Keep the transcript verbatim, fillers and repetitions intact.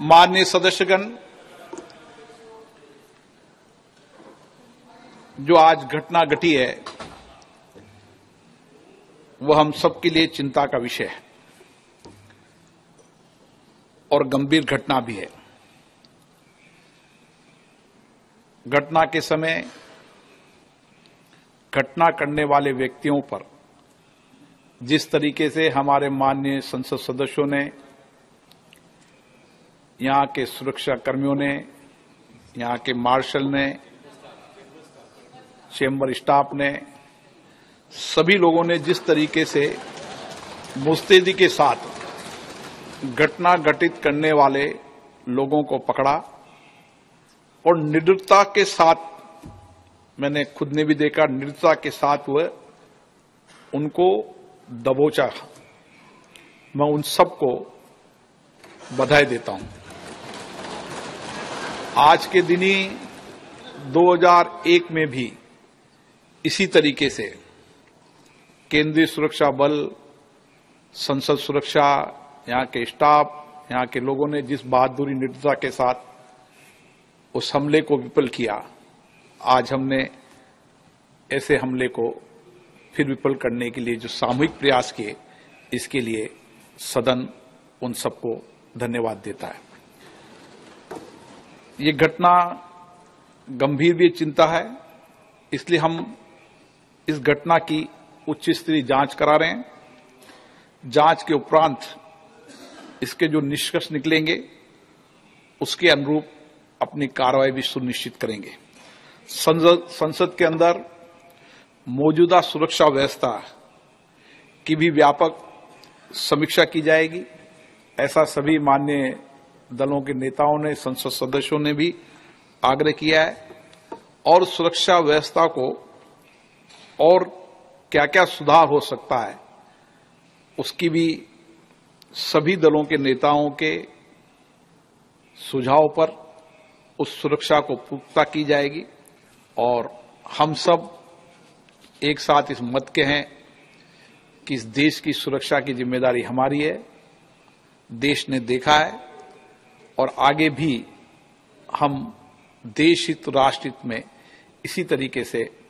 माननीय सदस्यगण, जो आज घटना घटी है वह हम सबके लिए चिंता का विषय है और गंभीर घटना भी है। घटना के समय घटना करने वाले व्यक्तियों पर जिस तरीके से हमारे माननीय संसद सदस्यों ने, यहां के सुरक्षा कर्मियों ने, यहां के मार्शल ने, चेंबर स्टाफ ने, सभी लोगों ने जिस तरीके से मुस्तैदी के साथ घटना घटित करने वाले लोगों को पकड़ा और निर्दयता के साथ, मैंने खुद ने भी देखा, निर्दयता के साथ वह उनको दबोचा, मैं उन सबको बधाई देता हूं। आज के दिन ही दो हज़ार एक में भी इसी तरीके से केंद्रीय सुरक्षा बल, संसद सुरक्षा, यहां के स्टाफ, यहां के लोगों ने जिस बहादुरी निर्दयता के साथ उस हमले को विफल किया, आज हमने ऐसे हमले को फिर विफल करने के लिए जो सामूहिक प्रयास किए, इसके लिए सदन उन सबको धन्यवाद देता है। ये घटना गंभीर भी चिंता है, इसलिए हम इस घटना की उच्च स्तरीय जांच करा रहे हैं। जांच के उपरांत इसके जो निष्कर्ष निकलेंगे उसके अनुरूप अपनी कार्रवाई भी सुनिश्चित करेंगे। संसद संसद के अंदर मौजूदा सुरक्षा व्यवस्था की भी व्यापक समीक्षा की जाएगी। ऐसा सभी माननीय दलों के नेताओं ने, संसद सदस्यों ने भी आग्रह किया है और सुरक्षा व्यवस्था को और क्या क्या सुधार हो सकता है उसकी भी सभी दलों के नेताओं के सुझाव पर उस सुरक्षा को पुख्ता की जाएगी और हम सब एक साथ इस मत के हैं कि इस देश की सुरक्षा की जिम्मेदारी हमारी है। देश ने देखा है और आगे भी हम देश हित, राष्ट्र हित में इसी तरीके से